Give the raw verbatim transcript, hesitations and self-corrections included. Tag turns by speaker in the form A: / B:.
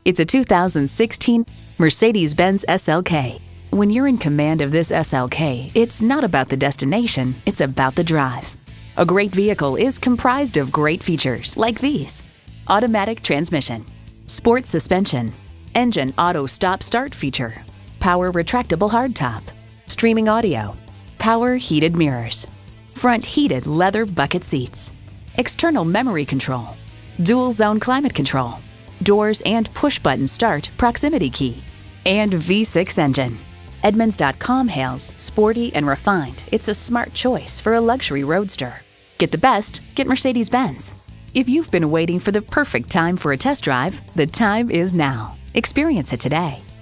A: It's a two thousand sixteen Mercedes-Benz S L K. When you're in command of this S L K, it's not about the destination, it's about the drive. A great vehicle is comprised of great features like these: automatic transmission, sport suspension, engine auto stop-start feature, power retractable hardtop, streaming audio, power heated mirrors, front heated leather bucket seats, external memory control, dual zone climate control, doors and push-button start proximity key, and V six engine. Edmunds dot com hails sporty and refined. It's a smart choice for a luxury roadster. Get the best, get Mercedes-Benz. If you've been waiting for the perfect time for a test drive, the time is now. Experience it today.